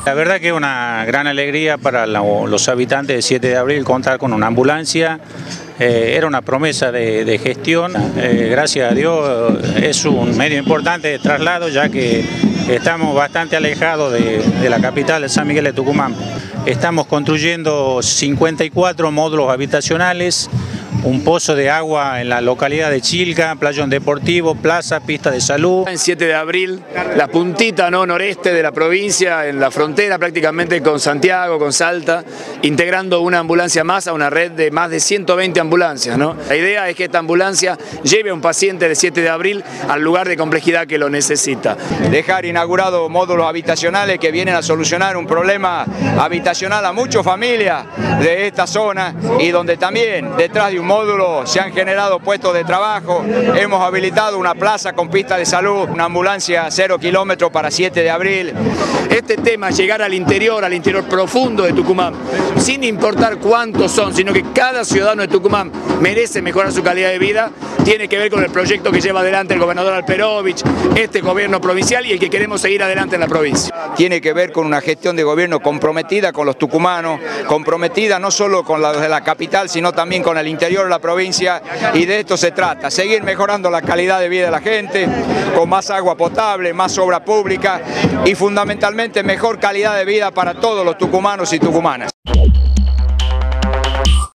La verdad que es una gran alegría para los habitantes de 7 de abril contar con una ambulancia. Era una promesa de gestión, gracias a Dios es un medio importante de traslado, ya que estamos bastante alejados de la capital de San Miguel de Tucumán. Estamos construyendo 54 módulos habitacionales, un pozo de agua en la localidad de Chilca, playón deportivo, plaza, pista de salud. En 7 de abril, la puntita noreste de la provincia, en la frontera prácticamente con Santiago, con Salta, integrando una ambulancia más a una red de más de 120 ambulancias, ¿no? La idea es que esta ambulancia lleve a un paciente de 7 de abril al lugar de complejidad que lo necesita. Dejar inaugurados módulos habitacionales que vienen a solucionar un problema habitacional a muchas familias de esta zona y donde también detrás de un módulo se han generado puestos de trabajo, hemos habilitado una plaza con pista de salud, una ambulancia 0 kilómetros para 7 de abril. Este tema, llegar al interior profundo de Tucumán, sin importar cuántos son, sino que cada ciudadano de Tucumán merece mejorar su calidad de vida, tiene que ver con el proyecto que lleva adelante el gobernador Alperovich, este gobierno provincial y el que queremos seguir adelante en la provincia. Tiene que ver con una gestión de gobierno comprometida con los tucumanos, comprometida no solo con los de la capital, sino también con el interior de la provincia, y de esto se trata, seguir mejorando la calidad de vida de la gente, con más agua potable, más obra pública y fundamentalmente mejor calidad de vida para todos los tucumanos y tucumanas.